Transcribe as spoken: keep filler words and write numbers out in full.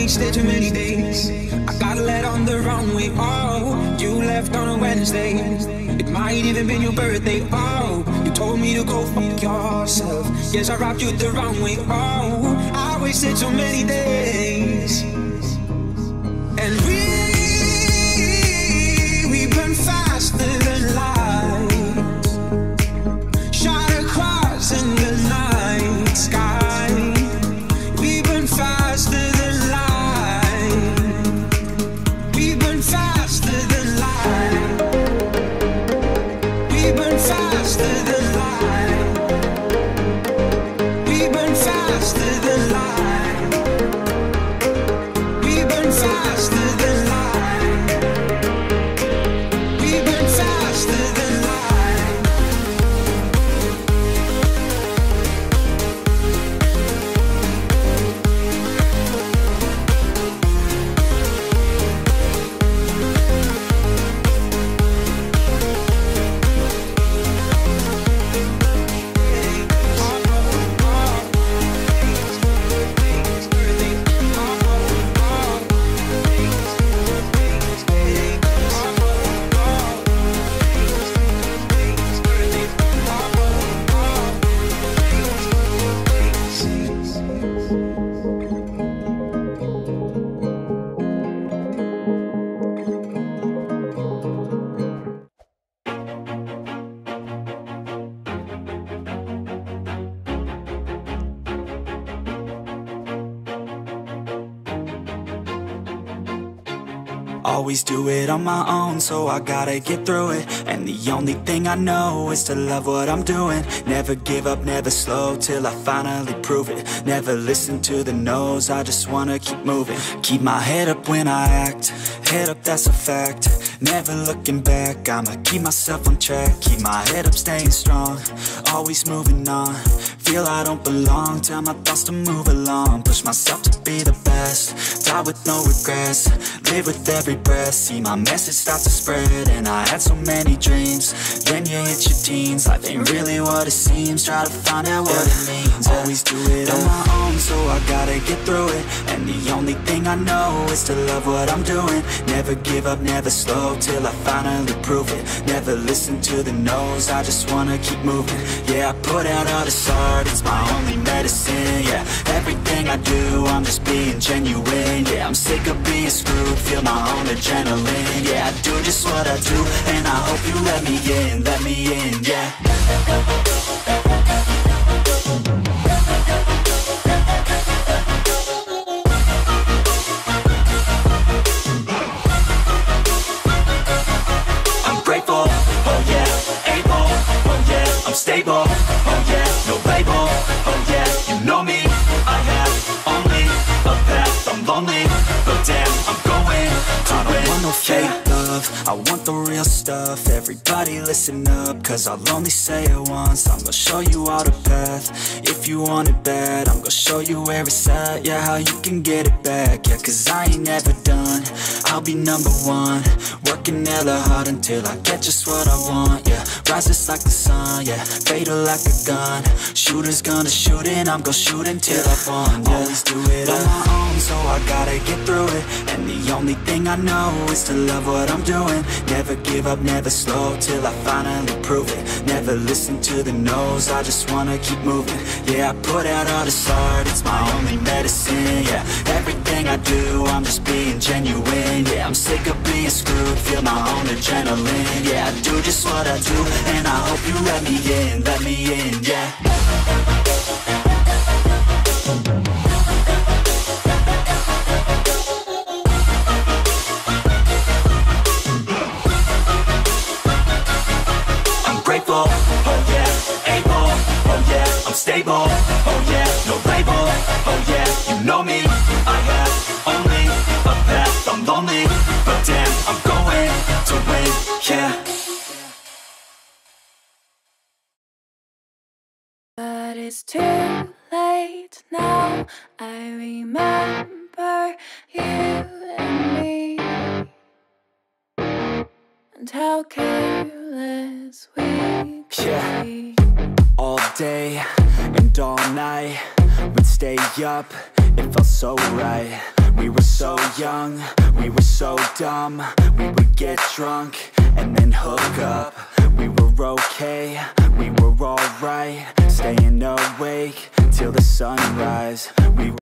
wasted too many days. I got led on the wrong way, oh. You left on a Wednesday. It might even been your birthday, oh. You told me to go fuck yourself. Yes, I robbed you the wrong way, oh. I wasted so many days. And we, we burn faster than light. Shot across in the night sky. We burn faster than light. We burn faster than light. We burn faster than light. We burn faster than light. We burn faster than light. We burn faster than light. Always do it on my own, so I gotta get through it. And the only thing I know is to love what I'm doing. Never give up, never slow, till I finally prove it. Never listen to the no's, I just wanna keep moving. Keep my head up when I act, head up, that's a fact. Never looking back, I'ma keep myself on track. Keep my head up, staying strong, always moving on. Feel I don't belong, tell my thoughts to move along. Push myself to be the best, die with no regrets. Live with every breath, see my message start to spread. And I had so many dreams, then you hit your teens. Life ain't really what it seems, try to find out what it means. Always do it on my own, so I gotta get through it. And the only thing I know is to love what I'm doing. Never give up, never slow, till I finally prove it. Never listen to the no's, I just wanna keep moving. Yeah, I put out all this art, it's my only medicine. Yeah, everything I do, I'm just being genuine. Yeah, I'm sick of being screwed, feel my own adrenaline. Yeah, I do just what I do, and I hope you let me in, let me in, yeah. I'm grateful, oh yeah, able, oh yeah, I'm stable, oh yeah, no label, oh yeah, you know me, I have only a path, I'm lonely, but damn, I'm going to I don't want no fake love, I want the real stuff. Everybody listen up, cause I'll only say it once. I'm gonna show you all the path, if you want it bad. I'm gonna show you where it's at, yeah, how you can get it back. Yeah, cause I ain't never done, I'll be number one. Working hella hard until I get just what I want, yeah. Rises like the sun, yeah, fatal like a gun. Shooter's gonna shoot and I'm gonna shoot until I won, yeah. Always do it on my own, so I gotta get through it. And the only thing I know is to love what I'm doing. Never give up, never slow, till I finally prove it. Never listen to the no's, I just wanna keep moving. Yeah, I put out all this art, it's my only medicine. Yeah, everything I do, I'm just being genuine. Yeah, I'm sick of being screwed, feel my own adrenaline. Yeah, I do just what I do, and I hope you let me in, let me in, yeah. Grateful, oh yeah, able, oh yeah, I'm stable, oh yeah, no label, oh yeah, you know me, I have only a path, I'm lonely, but damn, I'm going to win, yeah. But it's too late now, I remember you and me, and how careless we could Yeah. be. All day and all night, we'd stay up, it felt so right. We were so young, we were so dumb. We would get drunk and then hook up. We were okay, we were alright, staying awake till the sunrise. We